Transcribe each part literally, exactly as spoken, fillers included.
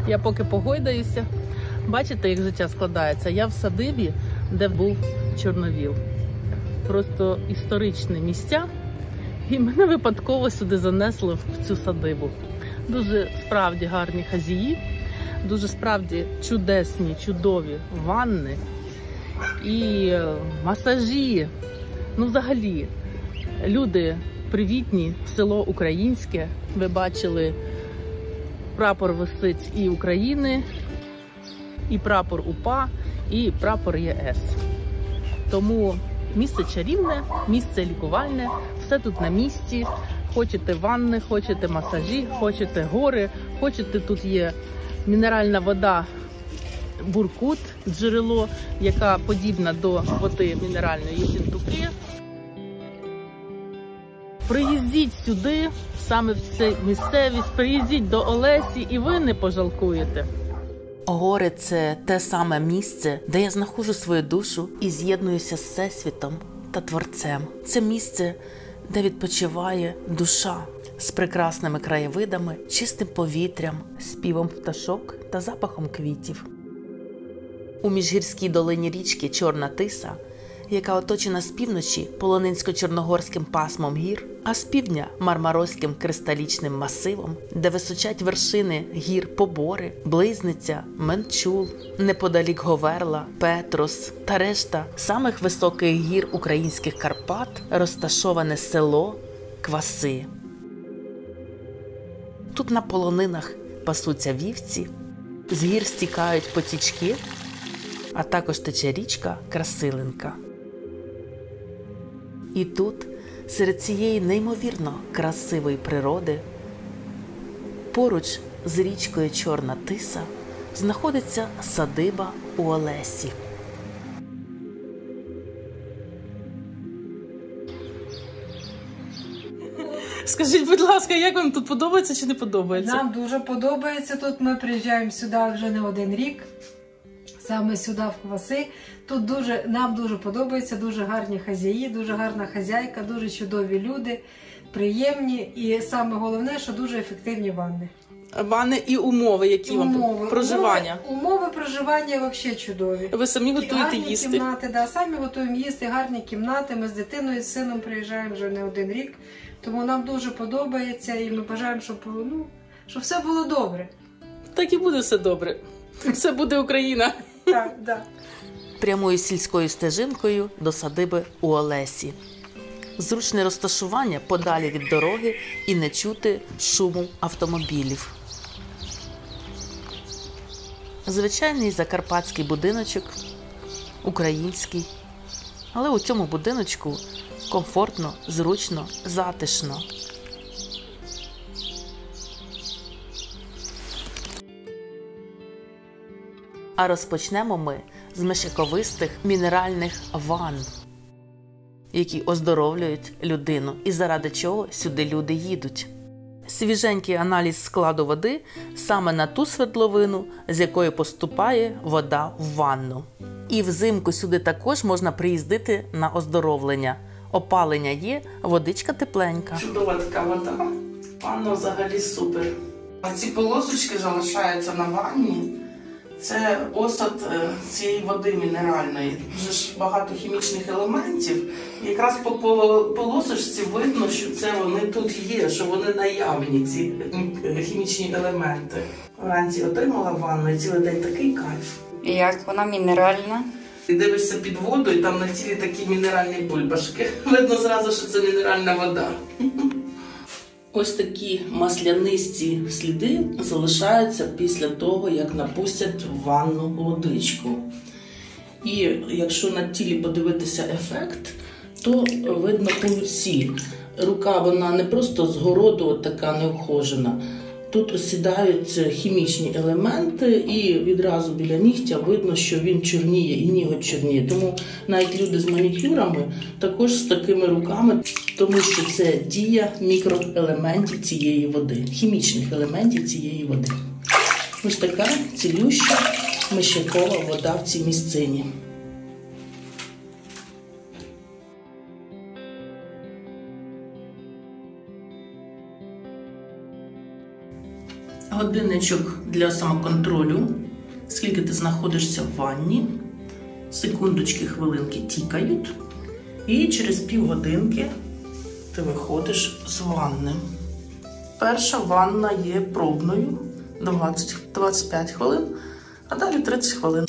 Я поки погойдаюся. Бачите, як життя складається? Я в садибі, де був Чорновіл. Просто історичні місця. І мене випадково сюди занесли в цю садибу. Дуже справді гарні хазяї, дуже справді чудесні, чудові ванни і масажі. Ну, взагалі, люди привітні, село українське. Ви бачили, прапор висить і України, і прапор УПА, і прапор ЄС. Тому місце чарівне, місце лікувальне, все тут на місці. Хочете ванни, хочете масажі, хочете гори, хочете, тут є мінеральна вода Буркут, джерело, яка подібна до води мінеральної Єсентуки. Приїздіть сюди, саме в цю місцевість, приїздіть до Олесі і ви не пожалкуєте. Гори – це те саме місце, де я знаходжу свою душу і з'єднуюся з Всесвітом та Творцем. Це місце, де відпочиває душа з прекрасними краєвидами, чистим повітрям, співом пташок та запахом квітів. У міжгірській долині річки Чорна Тиса, яка оточена з півночі Полонинсько-Чорногорським пасмом гір, а з півдня Мармарозьким кристалічним масивом, де височать вершини гір Побори, Близниця, Менчул, неподалік Говерла, Петрос та решта самих високих гір українських Карпат, розташоване село Кваси. Тут на полонинах пасуться вівці, з гір стікають потічки, а також тече річка Красилинка. І тут, серед цієї неймовірно красивої природи, поруч з річкою Чорна Тиса, знаходиться садиба у Олесі. Скажіть, будь ласка, як вам тут подобається чи не подобається? Нам дуже подобається тут. Ми приїжджаємо сюди вже не один рік. Саме сюди, в Кваси. Тут дуже, нам дуже подобається, дуже гарні хазяї, дуже гарна хазяйка, дуже чудові люди, приємні і саме головне, що дуже ефективні ванни. Ванни і умови, які і вам умови. проживання? Умови, умови проживання взагалі чудові. Ви самі готуєте гарні їсти? Кімнати, да, самі готуємо їсти, гарні кімнати. Ми з дитиною, з сином приїжджаємо вже не один рік. Тому нам дуже подобається і ми бажаємо, щоб, ну, щоб все було добре. Так і буде все добре. Все буде Україна. Так, так. Прямою сільською стежинкою до садиби у Олесі. Зручне розташування подалі від дороги і не чути шуму автомобілів. Звичайний закарпатський будиночок, український. Але у цьому будиночку комфортно, зручно, затишно. А розпочнемо ми з мешковистих мінеральних ванн, які оздоровлюють людину і заради чого сюди люди їдуть. Свіженький аналіз складу води саме на ту свердловину, з якої поступає вода в ванну. І взимку сюди також можна приїздити на оздоровлення. Опалення є, водичка тепленька. Чудова така вода. Ванна взагалі супер. А ці полосочки залишаються на ванні. Це осад цієї води мінеральної. Дуже ж багато хімічних елементів. І якраз по полосочці видно, що це вони тут є, що вони наявні, ці хімічні елементи. Вранці отримала ванну і цілий день такий кайф. Як вона мінеральна? Ти дивишся під воду і там на тілі такі мінеральні бульбашки. Видно зразу, що це мінеральна вода. Ось такі маслянисті сліди залишаються після того, як напустять в ванну водичку. І якщо на тілі подивитися ефект, то видно по руці. Рука, вона не просто з городу от така неухожена. Тут осідають хімічні елементи і відразу біля нігтя видно, що він чорніє і ніготь чорніє. Тому навіть люди з манікюрами також з такими руками, тому що це дія мікроелементів цієї води, хімічних елементів цієї води. Ось така цілюща мишякова вода в цій місцині. Годинничок для самоконтролю. Скільки ти знаходишся в ванні. Секундочки, хвилинки тікають. І через півгодинки ти виходиш з ванни. Перша ванна є пробною. двадцять - двадцять п'ять хвилин, а далі тридцять хвилин.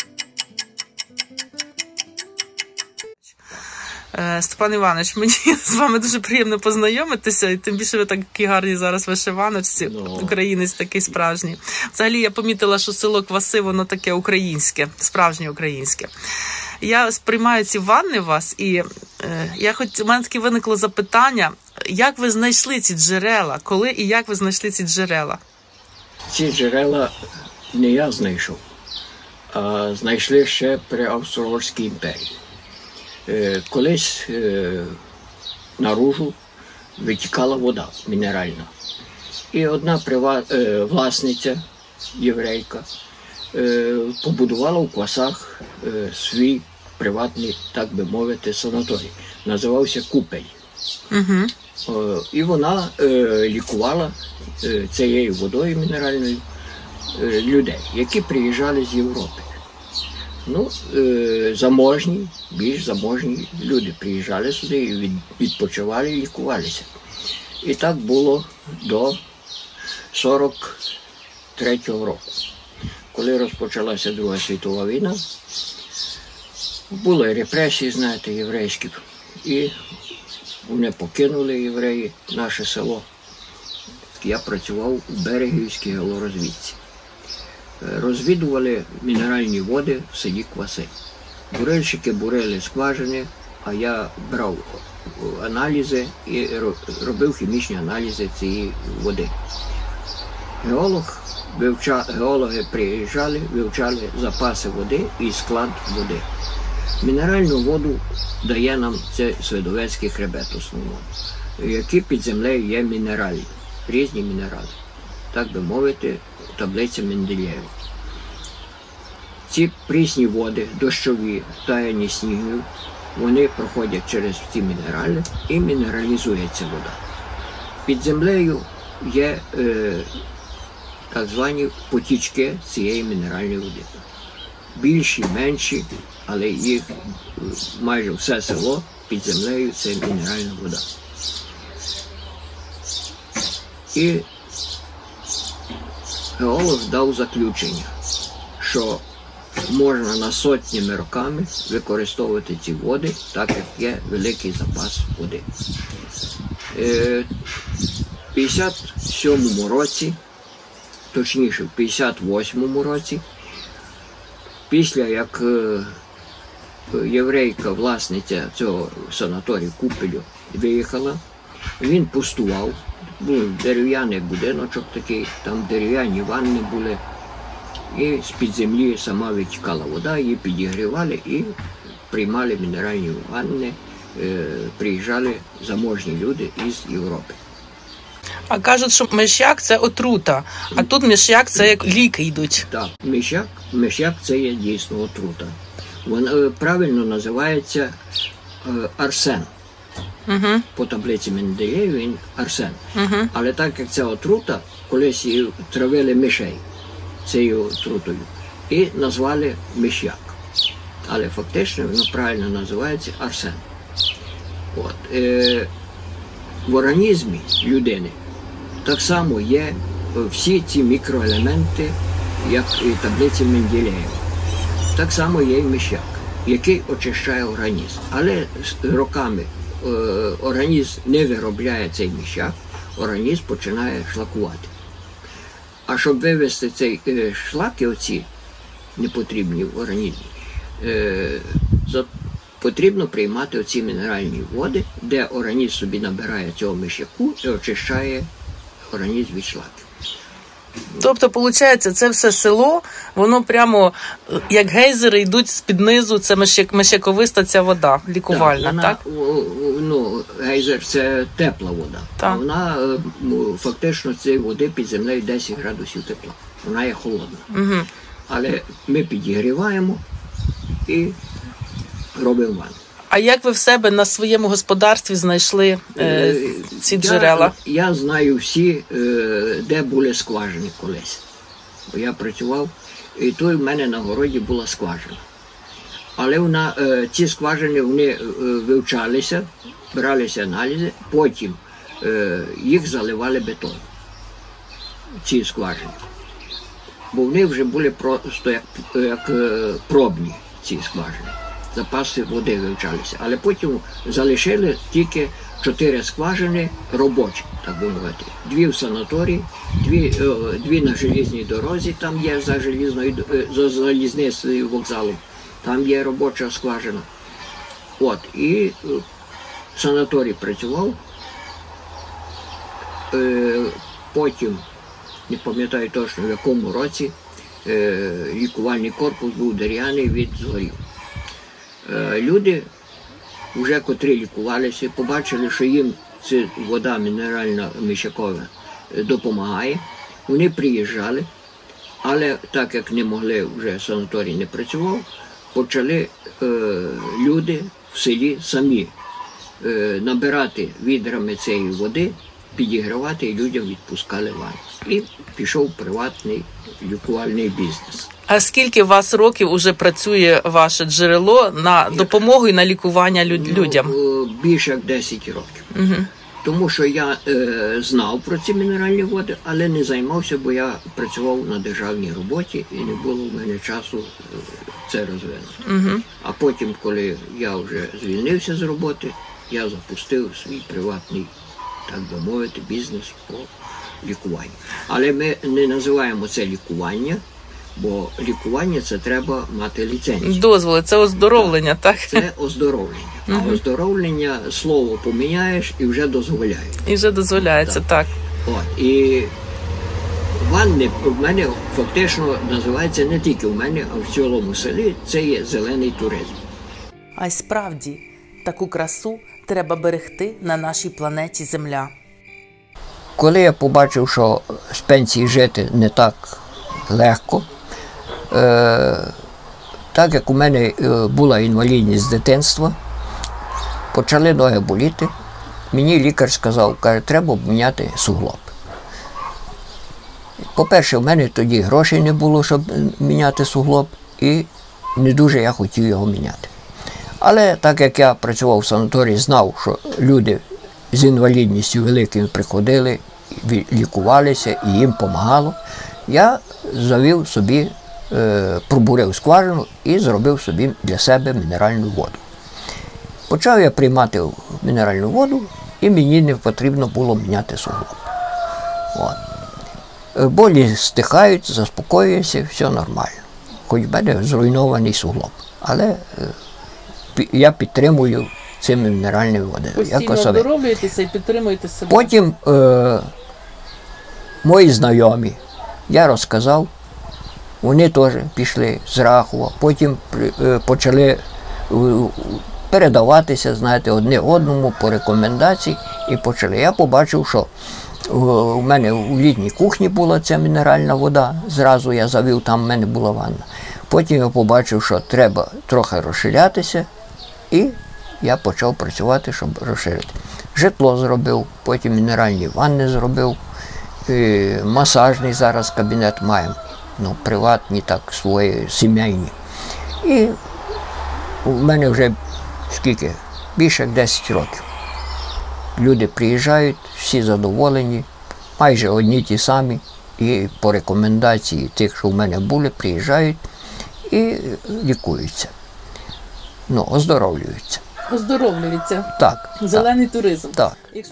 Степан Іванович, мені з вами дуже приємно познайомитися, і тим більше ви такі гарні зараз вишиваночці, no. Українець такий справжній. Взагалі я помітила, що село Кваси, воно таке українське, справжнє українське. Я сприймаю ці ванни у вас, і е, я хоч, у мене таке виникло запитання, як ви знайшли ці джерела, коли і як ви знайшли ці джерела? Ці джерела не я знайшов, а знайшли ще при Австро-Угорській імперії. Колись наружу витікала вода мінеральна. І одна власниця, єврейка, побудувала у Квасах свій приватний, так би мовити, санаторій. Називався Купель. Угу. І вона лікувала цією водою мінеральною людей, які приїжджали з Європи. Ну, заможні, більш заможні люди приїжджали сюди і відпочивали і лікувалися. І так було до сорок третього року. Коли розпочалася Друга світова війна, були репресії, знаєте, єврейські. І вони покинули, євреї, наше село. Я працював у Берегівській геологорозвідці. Розвідували мінеральні води в селі Кваси. Бурильщики бурили скважини, а я брав аналізи і робив хімічні аналізи цієї води. Геолог, вивча, геологи приїжджали, вивчали запаси води і склад води. Мінеральну воду дає нам це Свидовецький хребет основно, які під землею є мінеральні, різні мінерали. Так би мовити, таблиця Менделєєва. Ці прісні води, дощові, таяні снігів, вони проходять через ці мінерали і мінералізується вода. Під землею є е, так звані потічки цієї мінеральної води. Більші, менші, але їх майже все село під землею – це мінеральна вода. І геолог дав заключення, що можна на сотнями роками використовувати ці води, так як є великий запас води. В п'ятдесят сьомому році, точніше в п'ятдесят восьмому році, після як єврейка, власниця цього санаторію Купелю, виїхала, він пустував. Був дерев'яний будиночок такий, там дерев'яні ванни були. І з-під землі сама витікала вода, її підігрівали і приймали мінеральні ванни, е, приїжджали заможні люди із Європи. А кажуть, що миш'як – це отрута, а тут миш'як – це як ліки йдуть. Так, миш'як, миш'як – це є дійсно отрута. Він правильно називається е, арсен. Uh-huh. По таблиці Менделєєва він арсен. Uh-huh. Але так як це отрута, колись травили мишей цією отрутою і назвали миш'як. Але фактично воно правильно називається арсен. От. Е, в організмі людини так само є всі ці мікроелементи, як і таблиці Менделєєва. Так само є і миш'як, який очищає організм. Але роками організм не виробляє цей миш'як, організм починає шлакувати. А щоб вивести цей шлаки, оці непотрібні в організмі, потрібно приймати оці мінеральні води, де організм собі набирає цього миш'яку і очищає організм від шлаків. Тобто, виходить, це все село, воно прямо, як гейзери, йдуть з-під низу, це миш'яковиста ця вода, лікувальна, так? Вона, так? Ну, гейзер – це тепла вода, так. А вона, фактично, цієї води під землею десять градусів тепла. Вона є холодна. Угу. Але ми підігріваємо і робимо ванну. А як ви в себе на своєму господарстві знайшли е, ці джерела? Я, я знаю всі е, де були скважини колись. Бо я працював, і тут в мене на городі була скважина. Але вона, ці скважини вони вивчалися, бралися аналізи, потім їх заливали бетоном, ці скважини. Бо вони вже були просто як, як пробні, ці скважини. Запаси води вивчалися. Але потім залишили тільки чотири скважини робочі, так би мовити. Дві в санаторії, дві, дві на желізній дорозі, там є за, желізною, за залізницею вокзалом, там є робоча скважина. От, і санаторій працював, потім, не пам'ятаю точно в якому році, лікувальний корпус був дерев'яний від згорів. Люди, вже котрі лікувалися, побачили, що їм ця вода мінеральна міщакова допомагає. Вони приїжджали, але так як не могли, вже санаторій не працював, почали е, люди в селі самі е, набирати відрами цієї води, підігравати, і людям відпускали ванну. І пішов приватний лікувальний бізнес. А скільки у вас років уже працює ваше джерело на допомогу і на лікування люд- людям? Ну, більше як десять років. Угу. Тому що я е, знав про ці мінеральні води, але не займався, бо я працював на державній роботі і не було в мене часу е, це розвинути. Угу. А потім, коли я вже звільнився з роботи, я запустив свій приватний, так би мовити, бізнес по лікуванню. Але ми не називаємо це лікування, бо лікування – це треба мати ліцензію. Дозволи, це оздоровлення, так? так? Це оздоровлення. Угу. А оздоровлення, слово поміняєш і вже дозволяє. І вже дозволяється, так. так. От, і ванни в мене фактично називається не тільки в мене, а в цілому селі, це є зелений туризм. А й справді, таку красу треба берегти на нашій планеті Земля. Коли я побачив, що з пенсії жити не так легко, е, так як у мене була інвалідність з дитинства, почали ноги боліти, мені лікар сказав, каже, треба міняти суглоб. По-перше, в мене тоді грошей не було, щоб міняти суглоб, і не дуже я хотів його міняти. Але так як я працював в санаторії, знав, що люди з інвалідністю великими приходили, лікувалися і їм допомагало, я завів собі, е, пробурив скважину і зробив собі для себе мінеральну воду. Почав я приймати мінеральну воду, і мені не потрібно було міняти суглоб. От. Болі стихають, заспокоююся, все нормально. Хоч в мене зруйнований суглоб. Але е, я підтримую цими мінеральними водами. Постійно оздоровлюєтеся і підтримуєте себе. Потім е, мої знайомі, я розказав, вони теж пішли з Рахова, потім е, почали е, передаватися, знаєте, одне одному по рекомендації і почали. Я побачив, що у мене у літній кухні була ця мінеральна вода, зразу я завів, там в мене була ванна. Потім я побачив, що треба трохи розширятися, і я почав працювати, щоб розширити. Житло зробив, потім мінеральні ванни зробив, і масажний зараз кабінет маємо, ну, приватні, так, свої, сімейні. І у мене вже скільки? Більше як десять років. Люди приїжджають, всі задоволені, майже одні ті самі, і по рекомендації тих, що в мене були, приїжджають і лікуються, ну, оздоровлюються. Оздоровлюються. Так. Зелений так, туризм. Так. Якщо...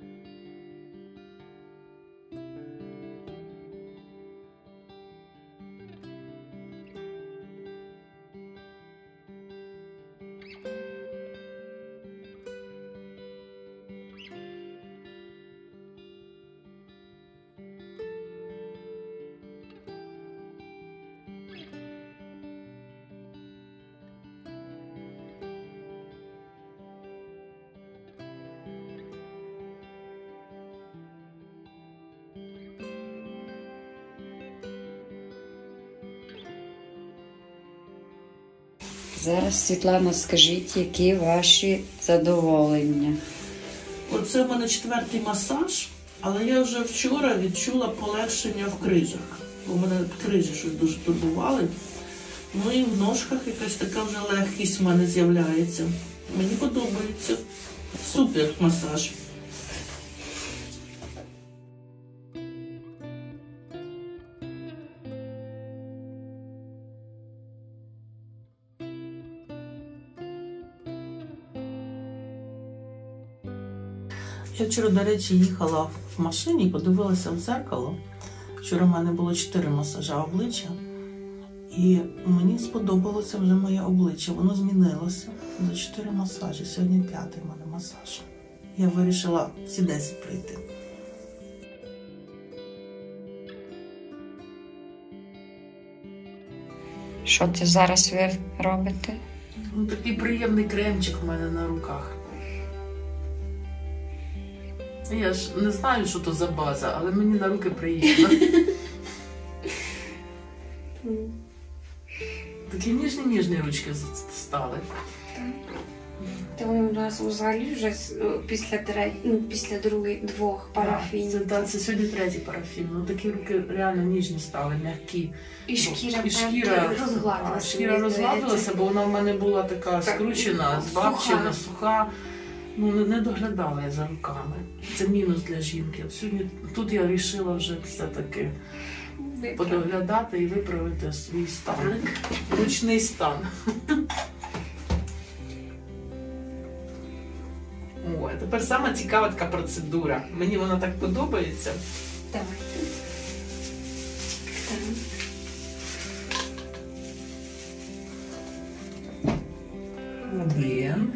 Зараз, Світлана, скажіть, які ваші задоволення? Оце в мене четвертий масаж, Але я вже вчора відчула полегшення в крижах. У мене крижі щось дуже турбували. Ну і в ножках якась така вже легкість в мене з'являється. Мені подобається. Супер масаж. Я вчора, до речі, їхала в машині і подивилася в дзеркало. Вчора в мене було чотири масажа обличчя. І мені сподобалося вже моє обличчя. Воно змінилося за чотири масажі. Сьогодні п'ятий в мене масаж. Я вирішила всі десять прийти. Що це зараз ви робите? Ну, такий приємний кремчик в мене на руках. Я ж не знаю, що то за база, але мені на руки приємно. Такі ніжні-ніжні ручки стали. Та вони у нас взагалі вже після, ну, після других двох парафінів. Це, та, це сьогодні третій парафін. Ну, такі руки реально ніжні стали, м'які. І шкіра, і шкіра розгладилася. Шкіра розгладилася, бо вона в мене була така скручена, збавчена, суха. Ну, не, не доглядала я за руками. Це мінус для жінки. От сьогодні тут я вирішила вже все-таки подоглядати і виправити свій стан. Ручний стан. Ой, тепер сама цікава така процедура. Мені вона так подобається. Давайте. Один.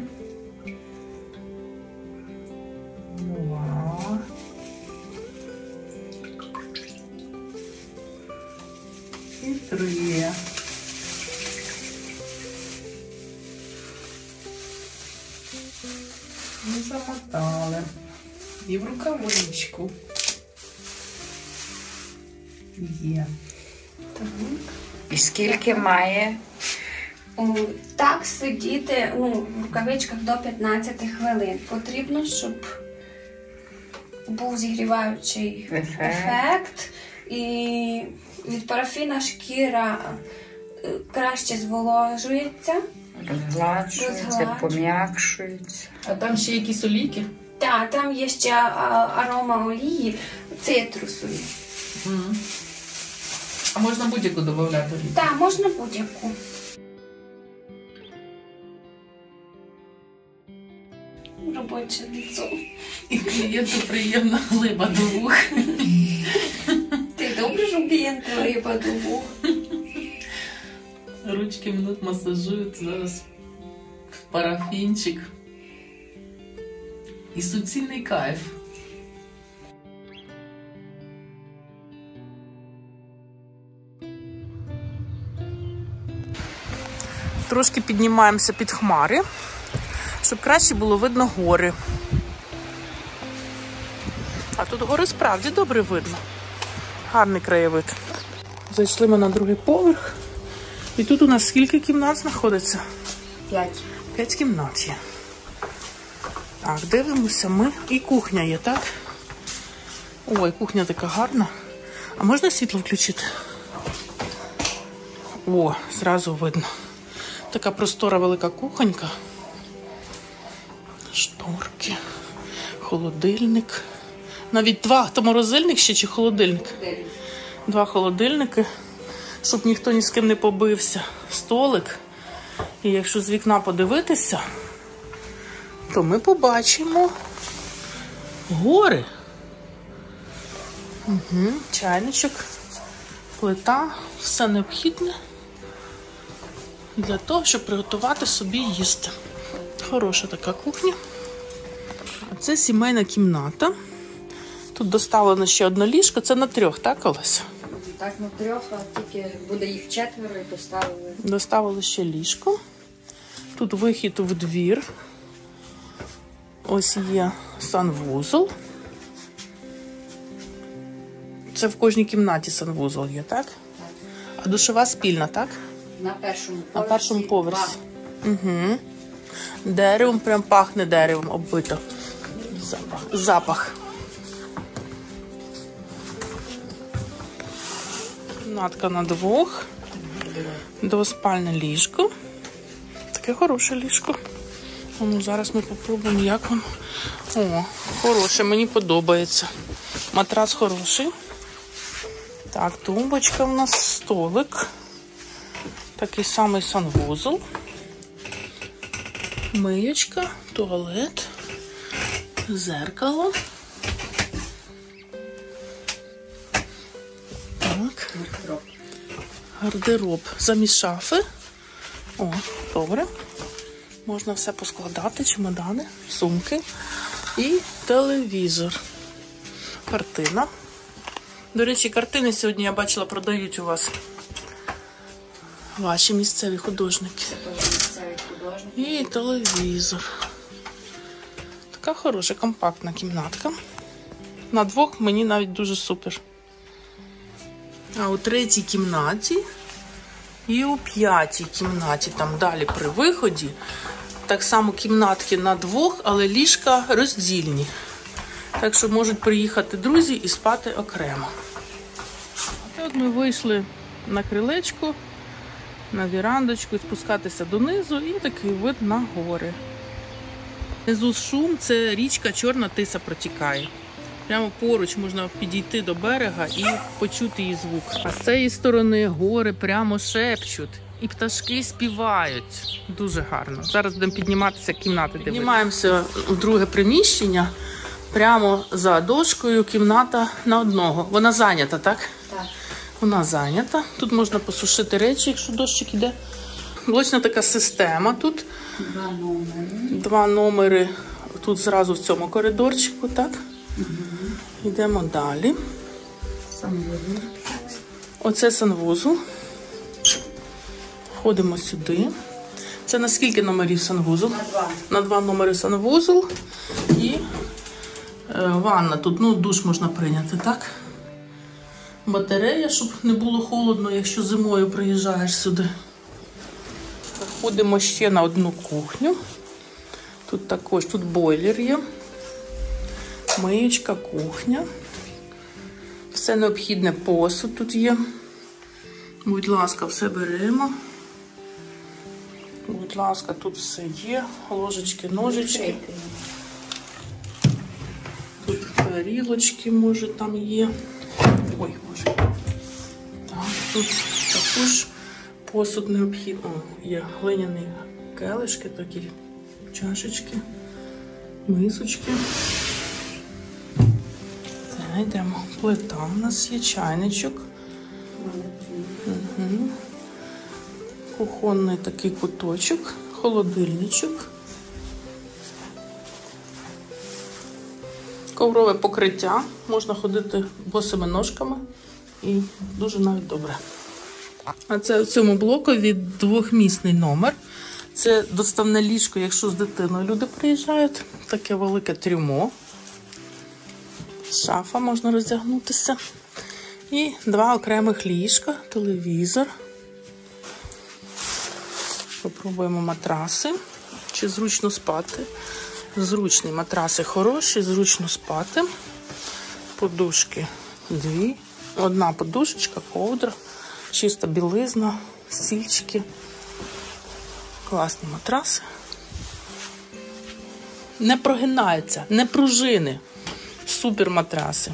Два. І три. І замотали. І в рукавичку. Є. І скільки має? О, так сидіти, ну, в рукавичках до п'ятнадцяти хвилин. Потрібно, щоб був зігріваючий Ефект. ефект. І від парафіна шкіра е, краще зволожується. Розгладжується, Розгладжується. пом'якшується. А там ще якісь олійки? Так, там є ще а, арома олії цитрусові. Mm. А можна будь-яку додати олію? Так, можна будь-яку. Робоче лицо. І клієнту приємна глиба до вух. Ти добре, що клієнти риба до вух. Ручки минут масажують, зараз парафінчик. І суцільний кайф. Трошки піднімаємося під хмари, щоб краще було видно гори. А тут гори справді добре видно. Гарний краєвид. Зайшли ми на другий поверх. І тут у нас скільки кімнат знаходиться? П'ять. П'ять кімнат є. Так, дивимося ми. І кухня є, так? Ой, кухня така гарна. А можна світло включити? О, зразу видно. Така простора велика кухонька. Шторки. Холодильник. Навіть два. То морозильник ще чи холодильник? Два холодильники. Щоб ніхто ні з ким не побився. Столик. І якщо з вікна подивитися, то ми побачимо гори. Угу. Чайничок, плита, все необхідне для того, щоб приготувати собі їсти. Хороша така кухня. А це сімейна кімната. Тут доставлено ще одне ліжко. Це на трьох, так, Олеся? Так, на трьох, а тільки буде їх четверо і доставили. Доставили ще ліжко. Тут вихід в двір. Ось є санвузол. Це в кожній кімнаті санвузол є, так? А душова спільна, так? На першому поверсі. На першому поверсі. Угу. Деревом, прям пахне деревом оббито. Запах. Запах. Кімнатка на двох. Двоспальне ліжко. Таке хороше ліжко. Ну, зараз ми попробуємо, як воно. О, хороше, мені подобається. Матрас хороший. Так, тумбочка у нас, столик. Такий самий санвузол. Миючка, туалет, зеркало. Так. Гардероб замість шафи. О, добре. Можна все поскладати, чемодани, сумки і телевізор. Картина. До речі, картини сьогодні, я бачила, продають у вас ваші місцеві художники. І телевізор. Така хороша, компактна кімнатка. На двох мені навіть дуже супер. А у третій кімнаті і у п'ятій кімнаті, там далі при виході, так само кімнатки на двох, але ліжка роздільні. Так що можуть приїхати друзі і спати окремо. От ми вийшли на крилечко, на вірандочку, спускатися донизу і такий вид на гори. Внизу шум, це річка Чорна Тиса протікає. Прямо поруч можна підійти до берега і почути її звук. А з цієї сторони гори прямо шепчуть. І пташки співають. Дуже гарно. Зараз будемо підніматися кімнати. Піднімаємося в друге приміщення. Прямо за дошкою кімната на одного. Вона зайнята, так? Так. Вона зайнята. Тут можна посушити речі, якщо дощик іде. Блочна така система тут. Два номери. Два номери тут зразу в цьому коридорчику, так? Угу. Йдемо далі. Санвузол. Оце санвузол. Входимо сюди. Це на скільки номерів санвузол? На два. На два номери санвузол. І е, ванна. Тут, ну, душ можна прийняти, так? Батарея, щоб не було холодно, якщо зимою приїжджаєш сюди. Заходимо ще на одну кухню. Тут також, тут бойлер є. Миючка, кухня. Все необхідне, посуд тут є. Будь ласка, все беремо. Будь ласка, тут все є. Ложечки, ножички. Тут тарілочки, може, там є. Ой, боже. Так, тут також посуд необхідний. О, є глиняні келишки, такі чашечки, мисочки. Так, йдемо. Плита у нас є, чайничок. Угу. Кухонний такий куточок, холодильничок. Коврове покриття. Можна ходити босими ножками і дуже навіть добре. А це в цьому блокові двохмісний номер. Це доставне ліжко, якщо з дитиною люди приїжджають. Таке велике трюмо. Шафа, можна роздягнутися. І два окремих ліжка, телевізор. Попробуємо матраси. Чи зручно спати. Зручні матраси хороші, зручно спати. Подушки дві. Одна подушечка, ковдра, чиста білизна, стільчики. Класні матраси. Не прогинаються, не пружини. Супер матраси.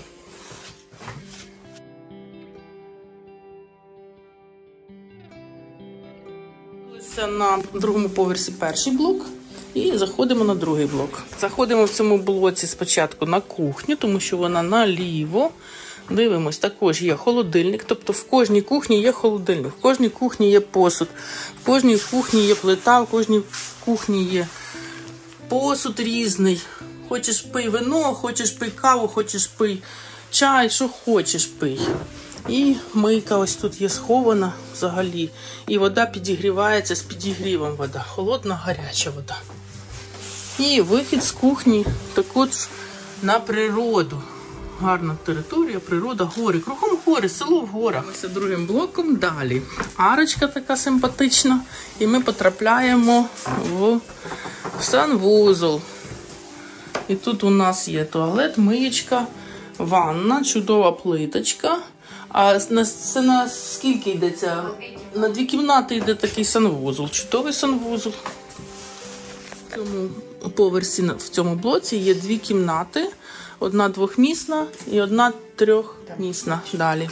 На другому поверсі перший блок і заходимо на другий блок. Заходимо в цьому блоці спочатку на кухню, тому що вона наліво. Дивимось, також є холодильник, тобто в кожній кухні є холодильник, в кожній кухні є посуд, в кожній кухні є плита, в кожній кухні є посуд різний. Хочеш пий вино, хочеш пий каву, хочеш пий чай, що хочеш пий. І мийка ось тут є схована взагалі. І вода підігрівається з підігрівом вода. Холодна, гаряча вода. І вихід з кухні також на природу. Гарна територія, природа, гори. Кругом гори, село в горах. Ось другим блоком далі. Арочка така симпатична. І ми потрапляємо в санвузол. І тут у нас є туалет, миєчка, ванна, чудова плиточка. А на, це на скільки йдеться? На дві кімнати йде такий санвузол. Чудовий санвузол. В цьому поверсі, в цьому блоці є дві кімнати. Одна двохмісна і одна трьохмісна далі.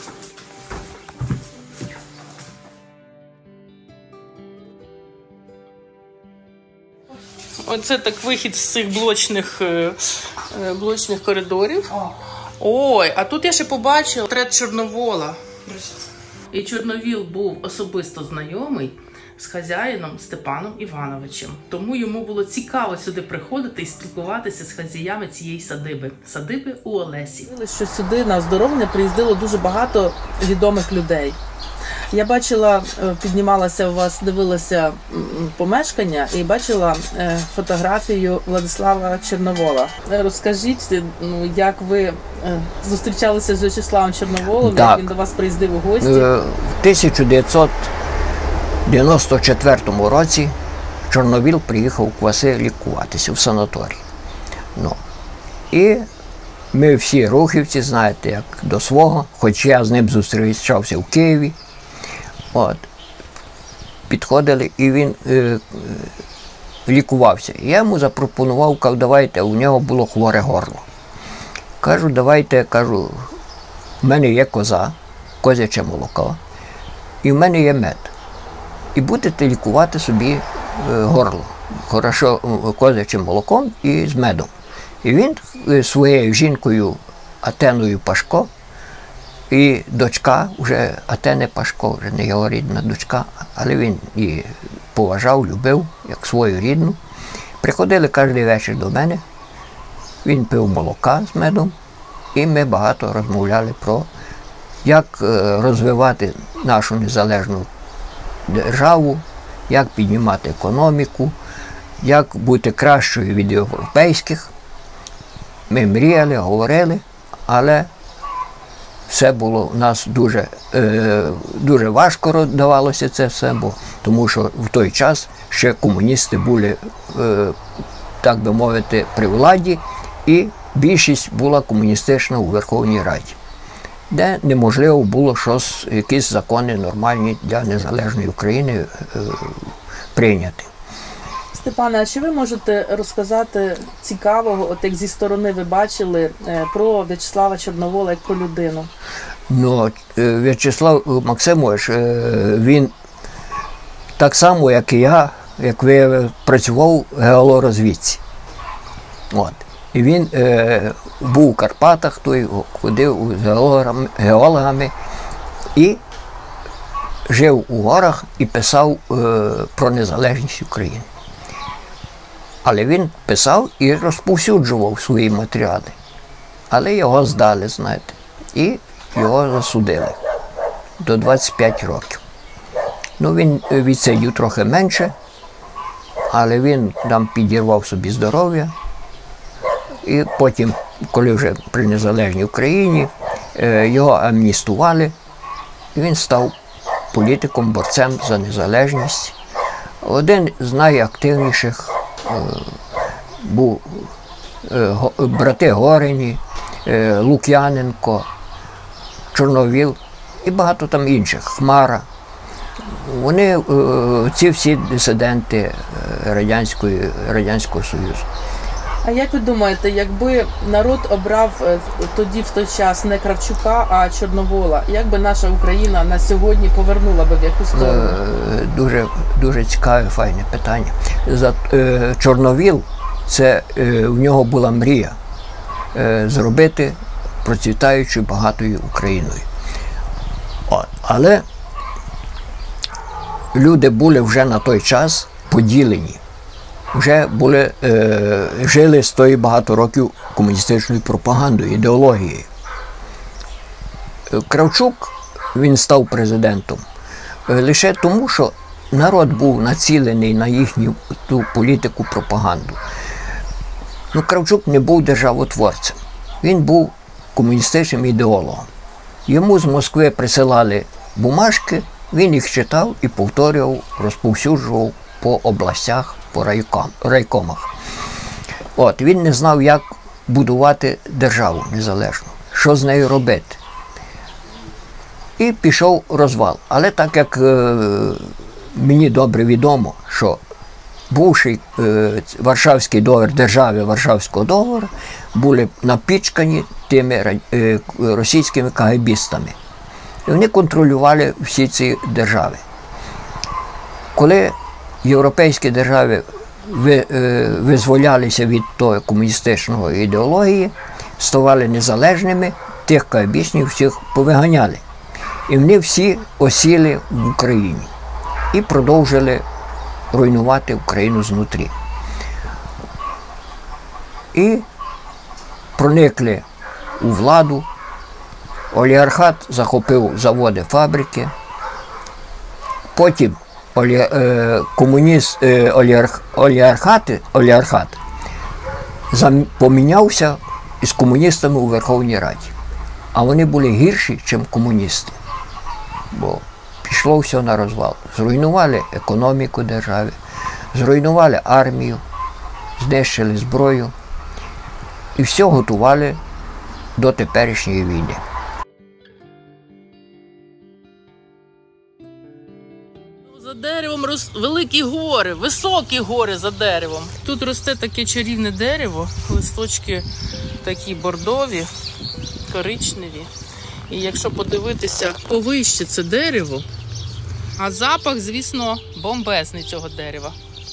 Оце так вихід з цих блочних, блочних коридорів. Ой, а тут я ще побачила портрет Чорновола. І Чорновіл був особисто знайомий з хазяїном Степаном Івановичем. Тому йому було цікаво сюди приходити і спілкуватися з хазяями цієї садиби. Садиби у Олесі. Що сюди на оздоровлення приїздило дуже багато відомих людей. Я бачила, піднімалася у вас, дивилася помешкання і бачила фотографію Владислава Чорновола. Розкажіть, ну, як ви зустрічалися з В'ячеславом Чорноволом, так. Як він до вас приїздив у гості? В тисяча дев'ятсот дев'яносто четвертому році Чорновіл приїхав у Кваси лікуватися в санаторій. Ну, і ми всі рухівці, знаєте, як до свого, хоч я з ним зустрічався в Києві. От, підходили, і він е, лікувався. Я йому запропонував, кажу, давайте, у нього було хворе горло. Кажу, давайте, кажу, в мене є коза, козяче молоко, і в мене є мед. І будете лікувати собі е, горло, хорошо, козячим молоком і з медом. І він е, своєю жінкою Атеною Пашко, і дочка, вже Атени Пашко, вже не його рідна дочка, але він її поважав, любив, як свою рідну. Приходили кожен вечір до мене, він пив молока з медом, і ми багато розмовляли про, як розвивати нашу незалежну державу, як піднімати економіку, як бути кращою від європейських. Ми мріяли, говорили, але все було у нас дуже, е, дуже важко давалося це все, бо, тому що в той час ще комуністи були, е, так би мовити, при владі, і більшість була комуністична у Верховній Раді, де неможливо було щось, якісь закони нормальні для незалежної України е, прийняти. Степане, а чи ви можете розказати цікавого, от як зі сторони ви бачили, про В'ячеслава Чорновола як про людину? Ну, В'ячеслав Максимович, він так само, як і я, як ви, працював в геологорозвідці. От. І він е, був у Карпатах, той ходив з геологами, геологами і жив у горах і писав е, про незалежність України. Але він писав і розповсюджував свої матеріали. Але його здали, знаєте, і його засудили до двадцяти п'яти років. Ну, він відсидів трохи менше, але він там підірвав собі здоров'я. І потім, коли вже при незалежній Україні, його амністували, і він став політиком, борцем за незалежність. Один з найактивніших був брати Горені, Лук'яненко, Чорновіл і багато там інших, Хмара. Вони, ці всі дисиденти Радянської, Радянського Союзу. А як ви думаєте, якби народ обрав тоді в той час не Кравчука, а Чорновола, як би наша Україна на сьогодні повернула би в яку сторону? Дуже, дуже цікаве, файне питання. За, е, Чорновіл, це е, в нього була мрія е, зробити процвітаючу багатою Україною. От. Але люди були вже на той час поділені. Вже були, е, жили з тої багато років комуністичною пропагандою, ідеологією. Кравчук, він став президентом е, лише тому, що народ був націлений на їхню ту політику, пропаганду. Ну, Кравчук не був державотворцем, він був комуністичним ідеологом. Йому з Москви присилали бумажки, він їх читав і повторював, розповсюджував по областях, по райком, райкомах. От, він не знав, як будувати державу незалежну, що з нею робити. І пішов розвал. Але так як е, мені добре відомо, що бувший е, Варшавський договір, держави Варшавського договору, були напічкані тими е, російськими кагебістами. І вони контролювали всі ці держави. Коли європейські держави ви, е, визволялися від тої комуністичної ідеології, ставали незалежними, тих кагебістів всіх повиганяли. І вони всі осіли в Україні і продовжили руйнувати Україну знутрі. І проникли у владу, олігархат захопив заводи, фабрики, потім олі, е, комуніст, е, олігарх, олігархати, олігархат зам, помінявся із комуністами у Верховній Раді. А вони були гірші, ніж комуністи. Бо пішло все на розвал. Зруйнували економіку держави, зруйнували армію, знищили зброю і все готували до теперішньої війни. За деревом рос... великі гори, високі гори за деревом. Тут росте таке чарівне дерево, листочки такі бордові, коричневі. І якщо подивитися повище це дерево, а запах, звісно, бомбезний цього дерева.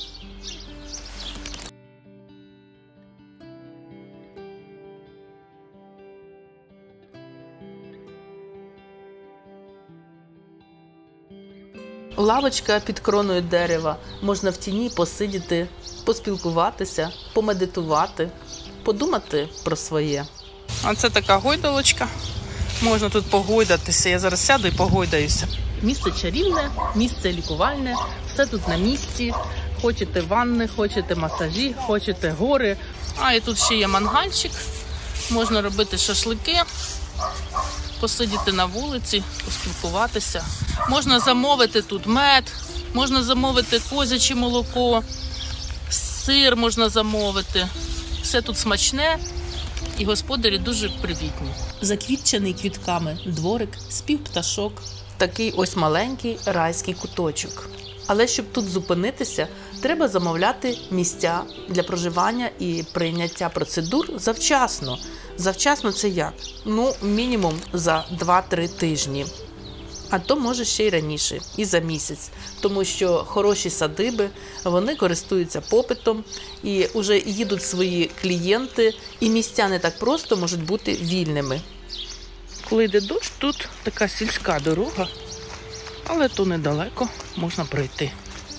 Лавочка під кроною дерева. Можна в тіні посидіти, поспілкуватися, помедитувати, подумати про своє. А це така гойдалочка. Можна тут погойдатися. Я зараз сяду і погойдаюся. Місце чарівне, місце лікувальне, все тут на місці. Хочете ванни, хочете масажі, хочете гори. А і тут ще є мангальчик. Можна робити шашлики, посидіти на вулиці, поспілкуватися. Можна замовити тут мед, можна замовити козяче молоко, сир можна замовити. Все тут смачне. І господарі дуже привітні. Заквітчений квітками дворик, спів пташок. Такий ось маленький райський куточок. Але щоб тут зупинитися, треба замовляти місця для проживання і прийняття процедур завчасно. Завчасно це як? Ну, мінімум за два-три тижні. А то може ще й раніше, і за місяць. Тому що хороші садиби, вони користуються попитом, і вже їдуть свої клієнти, і місця не так просто можуть бути вільними. Коли йде дощ, тут така сільська дорога, але то недалеко, можна пройти.